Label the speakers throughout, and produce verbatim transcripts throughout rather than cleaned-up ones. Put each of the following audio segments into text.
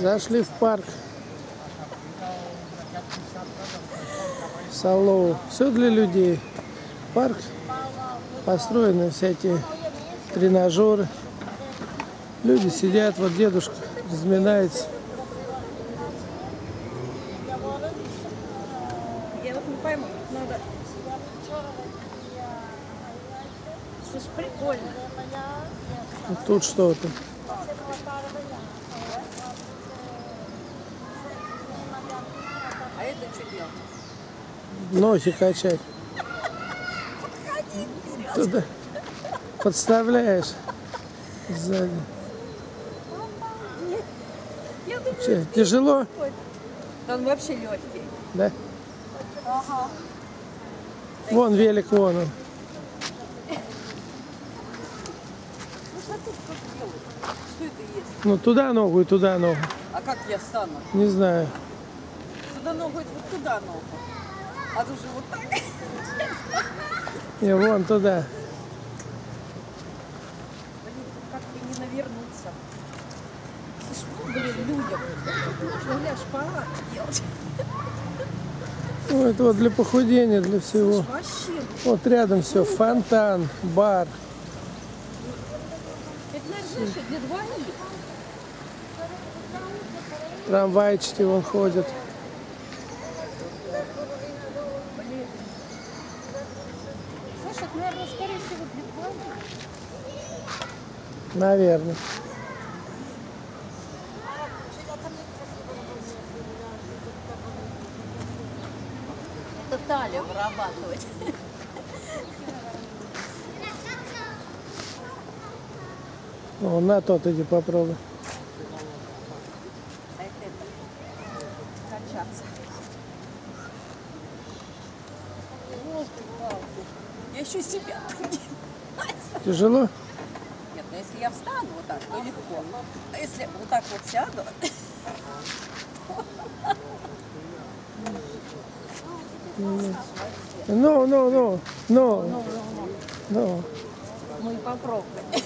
Speaker 1: Зашли в парк. Салоу. Все для людей. Парк построены всякие тренажеры. Люди сидят, вот дедушка разминается.
Speaker 2: Я вот не пойму, надо... Слушай, прикольно.
Speaker 1: Вот тут что-то.
Speaker 2: А это что делать?
Speaker 1: Ноги качать.
Speaker 2: Подходи вперед.
Speaker 1: Туда подставляешь сзади.
Speaker 2: Я думаю,
Speaker 1: Че, тяжело?
Speaker 2: он вообще легкий.
Speaker 1: Да?
Speaker 2: Ага.
Speaker 1: Вон велик, вон он.
Speaker 2: Ну смотри, что делают. Что это есть?
Speaker 1: Ну туда ногу и туда ногу.
Speaker 2: А как я встану?
Speaker 1: Не знаю.
Speaker 2: Туда ногу и вот туда ногу. А тут же вот так.
Speaker 1: И вон туда.
Speaker 2: Блин, тут как-то не навернуться. Слушай, ну, блин, людям. Можно, гля, шпагат делать.
Speaker 1: Ну, это вот для похудения, для всего.
Speaker 2: Слушай, вообще.
Speaker 1: Вот рядом все. Фонтан, бар.
Speaker 2: Это, наверное, знаешь, для двоих.
Speaker 1: Трамвайчики вон ходят.
Speaker 2: Блин. Слушай, это, наверное, скорее всего, для двоих.
Speaker 1: Наверное.
Speaker 2: Это талию вырабатывать.
Speaker 1: О, на тот иди попробуй.
Speaker 2: А это, это качаться. Ёлки-палки. Я еще себя поднимать.
Speaker 1: Тяжело?
Speaker 2: Нет, ну если я встану вот так, то легко. А если вот так вот сяду,
Speaker 1: Ну, ну, ну, ну, ну.
Speaker 2: мы попробуем.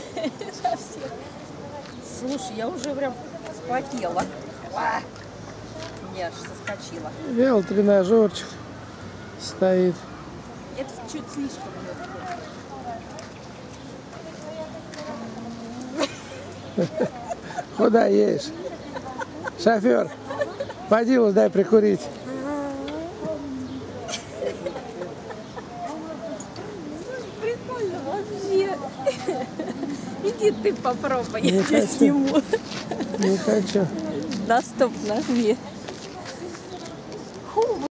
Speaker 2: Слушай, я уже прям вспотела. А! Я аж соскочила.
Speaker 1: Велотренажерчик стоит.
Speaker 2: Это чуть слишком легко.
Speaker 1: Куда едешь? Шофер, водилу дай прикурить.
Speaker 2: Прикольно вообще. Иди ты попробуй,
Speaker 1: Не
Speaker 2: я тебя
Speaker 1: хочу.
Speaker 2: сниму.
Speaker 1: Не хочу.
Speaker 2: На стоп нажми.